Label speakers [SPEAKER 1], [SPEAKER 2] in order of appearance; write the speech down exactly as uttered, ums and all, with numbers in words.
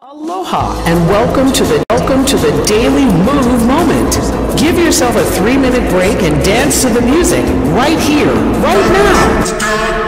[SPEAKER 1] Aloha and welcome to the welcome to the Daily Move Moment. Give yourself a three-minute break and dance to the music right here, right now.